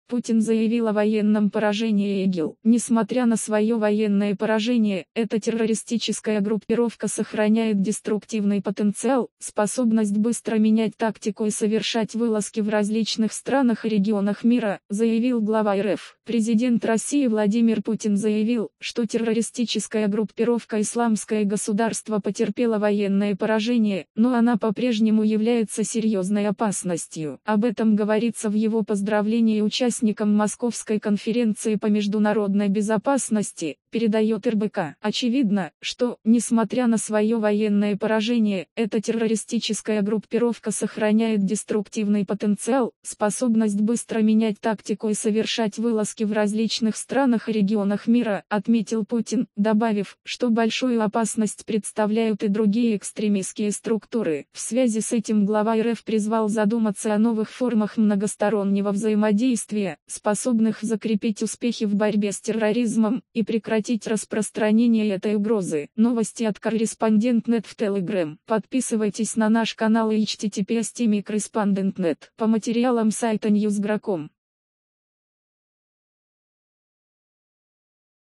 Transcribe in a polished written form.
Путин заявил о военном поражении ИГИЛ. Несмотря на свое военное поражение, эта террористическая группировка сохраняет деструктивный потенциал, способность быстро менять тактику и совершать вылазки в различных странах и регионах мира, заявил глава РФ. Президент России Владимир Путин заявил, что террористическая группировка «Исламское государство» потерпела военное поражение, но она по-прежнему является серьезной опасностью. Об этом говорится в его поздравлении участникам Московской конференции по международной безопасности, передает РБК. Очевидно, что, несмотря на свое военное поражение, эта террористическая группировка сохраняет деструктивный потенциал, способность быстро менять тактику и совершать вылазки в различных странах и регионах мира, отметил Путин, добавив, что большую опасность представляют и другие экстремистские структуры. В связи с этим глава РФ призвал задуматься о новых формах многостороннего взаимодействия, способных закрепить успехи в борьбе с терроризмом и прекратить распространение этой угрозы. Новости от Корреспондент.нет в Telegram. Подписывайтесь на наш канал и https://correspondent.net. По материалам сайта Newsgro.com.